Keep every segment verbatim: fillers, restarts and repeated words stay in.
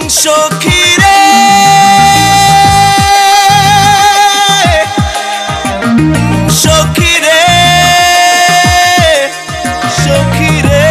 সখী রে সখী রে সখী রে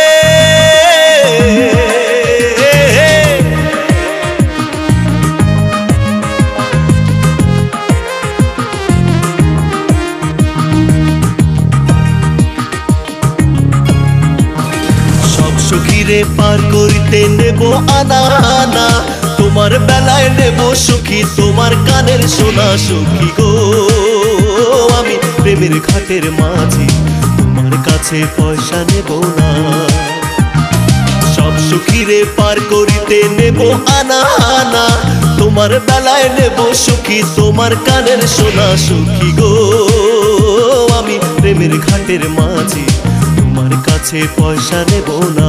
সখীরে পার করিতে নেব আনা আনা তোমার বেলায় নেব সখী তোমার কানের সোনা সখী গো আমি প্রেমের ঘাটের মাঝি তোমার কাছে পয়সা নেব না সব সখীরে পার করিতে নেব আনা আনা তোমার বেলায় নেব সখী তোমার কানের সোনা সখী গো আমি প্রেমের ঘাটের মাঝি তোমার কাছে পয়সা নেব না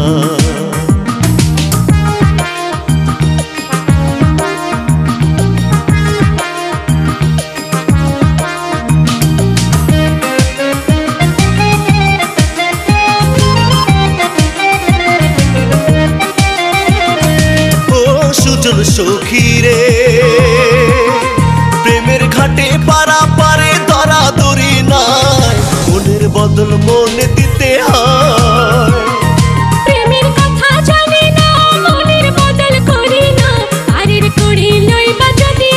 ও সুজন সখী রে প্রেমের ঘাটে পারা পারে ধরা ধরি নাই মনের বদল মনে দিতে হয় প্রেমের কথা জানি না মনের বদল করি না আরের করি লইবা যদি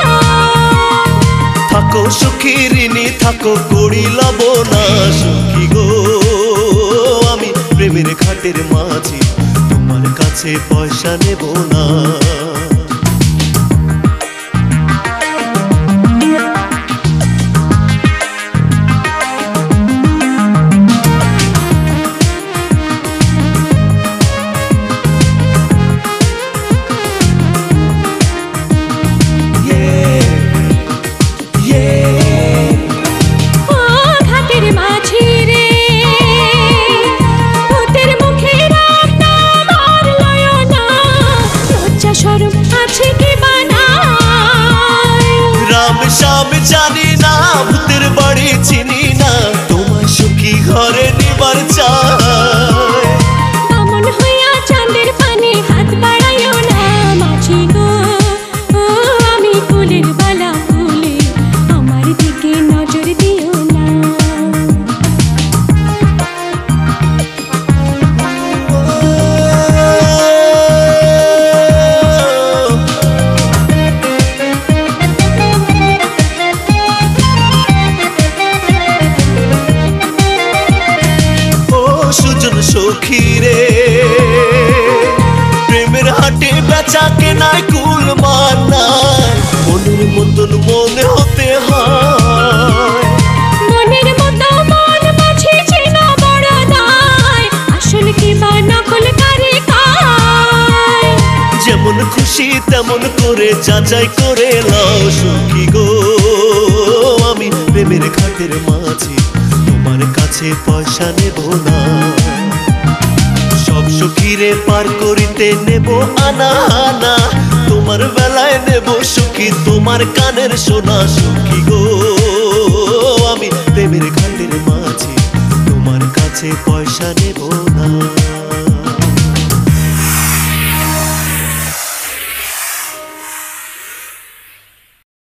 থাকো সখী ঋণী থাকো করি লব না সখী গো আমি প্রেমের ঘাটের মাঝি তোমার কাছে পয়সা নেব না জানি না ভূতের বাড়ি চিনি না তোমার সখী ঘরে নিবার চাই এমন হইয়া চাঁদের পানে হাত বাড়াইও না মাঝি গো ও আমি কুলের বালা কুলে আমার দিকে নজর দিও না সখী রে প্রেমের হাটে বেচা কেনায় কুল মানায় মনের মতন মনে হতে হয় মনের মতো মন মাঝে চেনা বড় দায় আসল কি বা নকল কারে কায় যেমন খুশি তেমন করে যাচাই করে লাও সখী গো আমি প্রেমের ঘাটের মাঝি তোমার কাছে পয়সা নেব না সব সখীরে পার করিতে নেব আনা আনা তোমার বেলায় নেব সখী তোমার কানের সোনা সখী গো আমি প্রেমের ঘাটের মাঝি তোমার কাছে পয়সা নেব